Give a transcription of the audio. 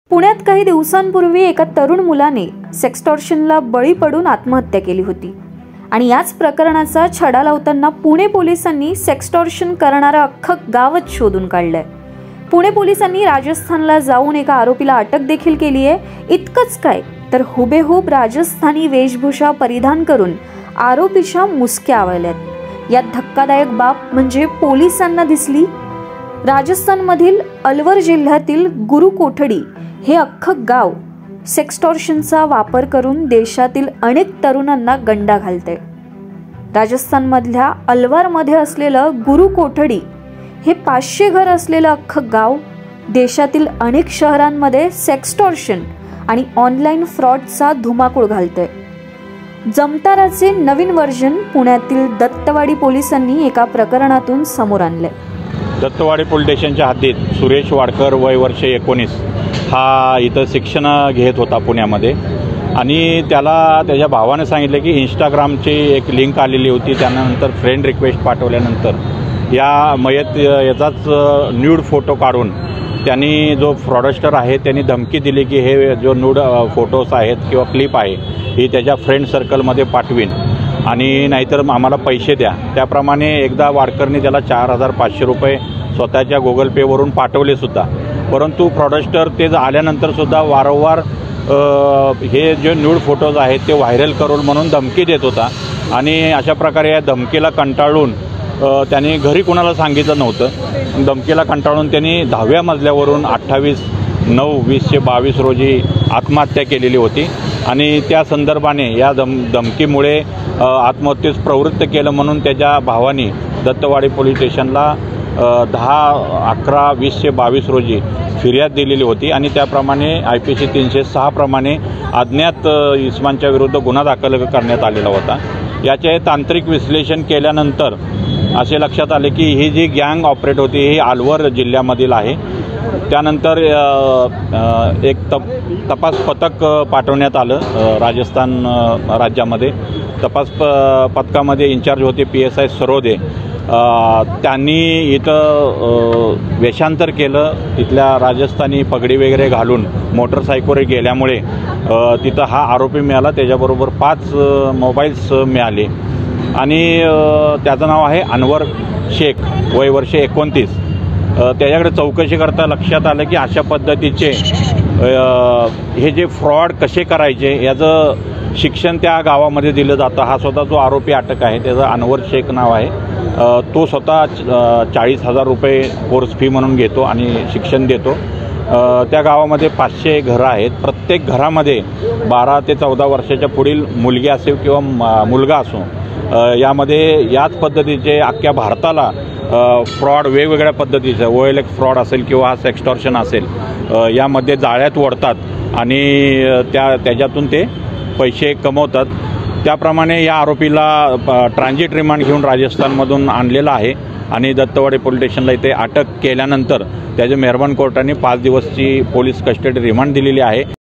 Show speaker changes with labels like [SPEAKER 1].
[SPEAKER 1] पुण्यात काही दिवसांपूर्वी एका तरुण मुलाने सेक्सटॉर्शनला बळी पडून आत्महत्या केली होती आणि याच प्रकरणाचा छडा लावताना पुणे पोलिसांनी सेक्सटॉर्शन करणारा अख्खं गावच शोधून काढलंय। पुणे पोलिसांनी राजस्थानला जाऊन एका आरोपीला अटक देखील केली आहे। इतकंच काय तर हुबेहूब राजस्थानी वेशभूषा परिधान करून आरोपीच्या मुसक्या आवळल्यात। यात धक्कादायक बाब म्हणजे पोलिसांना दिसली राजस्थानमधील अलवर जिल्ह्यातील गुरुकोठडी हे अख्खं गाव सेक्सटॉर्शनचा वापर करून देशातील अनेक तरुणांना गंडा घालते। राजस्थानमधल्या अलवारमध्ये असलेलं गुरुकोठडी हे 500 घर असलेलं अख्खं गाव देशातील अनेक शहरांमध्ये सेक्सटॉर्शन आणि ऑनलाईन फ्रॉडचा धुमाकूळ घालते। जमताराचे नवीन वर्जन पुण्यातील दत्तवाडी पोलिसांनी एका प्रकरणातून समोर आणले।
[SPEAKER 2] दत्तवाडी पोलीस स्टेशनच्या हद्दीत सुरेश वाडकर वय वर्ष 19 हा इथं शिक्षण घेत होता पुण्यामध्ये आणि त्याला त्याच्या भावाने सांगितले की इंस्टाग्रामची एक लिंक आलेली होती। त्यानंतर फ्रेंड रिक्वेस्ट पाठवल्यानंतर याचाच न्यूड फोटो काढून त्यांनी जो फ्रॉडस्टर आहे त्यांनी धमकी दिली की हे जो न्यूड फोटोज आहेत किंवा क्लिप आहे ही त्याच्या फ्रेंड सर्कलमध्ये पाठवीन आणि नाहीतर आम्हाला पैसे द्या। त्याप्रमाणे एकदा वाडकरने त्याला 4,500 रुपये स्वतःच्या गुगल पेवरून पाठवले सुद्धा, परंतु फ्रॉडस्टर ते आल्यानंतर सुद्धा वारंवार हे जे न्यूड फोटोज आहेत ते व्हायरल करून म्हणून धमकी देत होता आणि अशा प्रकारे या धमकीला कंटाळून त्यांनी घरी कुणाला सांगितलं नव्हतं। धमकीला कंटाळून त्यांनी 10व्या मजल्यावरून 28/9/2022 रोजी आत्महत्या केलेली होती आणि त्या संदर्भाने या धमकीमुळे आत्महत्येस प्रवृत्त केलं म्हणून त्याच्या भावाने दत्तवाडी पोलीस स्टेशनला 10/11/2022 रोजी फिर्याद दिलेली होती आणि त्याप्रमाणे IPC 306 प्रमाणे अज्ञात इसमांच्या विरुद्ध गुन्हा दाखल करण्यात आलेला होता। याचे तांत्रिक विश्लेषण केल्यानंतर असे लक्षात आले की ही जी गँग ऑपरेट होती ही अलवर जिल्ह्यामधील आहे। त्यानंतर एक तपास पथक पाठवण्यात आलं राजस्थान राज्यामध्ये। तपास पथकामध्ये इन्चार्ज होते PSI सरोदे। त्यांनी इथं वेषांतर केलं, तिथल्या राजस्थानी पगडी वगैरे घालून मोटरसायकलवर गेल्यामुळे तिथं हा आरोपी मिळाला। त्याच्याबरोबर 5 मोबाईल्स मिळाले आणि त्याचं नाव आहे अनवर शेख वय वर्ष 29। त्याच्याकडे चौकशी करता लक्षात आलं की अशा पद्धतीचे हे जे फ्रॉड कसे करायचे याचं शिक्षण त्या गावामध्ये दिलं जातं। हा स्वतः जो आरोपी अटक आहे त्याचं अनवर शेख नाव आहे। तो स्वतः 40,000 रुपये कोर्स फी म्हणून घेतो आणि शिक्षण देतो। त्या गावामध्ये 500 घरं आहेत। प्रत्येक घरामध्ये 12 ते 14 वर्षाच्या पुढील मुलगी असेल किंवा मुलगा असो यामध्ये याच पद्धतीचे अख्ख्या भारताला फ्रॉड वेगवेगळ्या पद्धतीचं OLX फ्रॉड असेल किंवा सेक्सटॉर्शन असेल यामध्ये जाळ्यात ओढतात आणि त्याच्यातून ते पैसे कमवतात। त्याप्रमाणे या आरोपीला ट्रान्झिट रिमांड घेऊन राजस्थानमधून आणलेला आहे आणि दत्तवाडी पोलीस स्टेशनला इथे अटक केल्यानंतर त्याच्या मेहरबान कोर्टाने 5 दिवसची पोलीस कस्टडी रिमांड दिलेली आहे।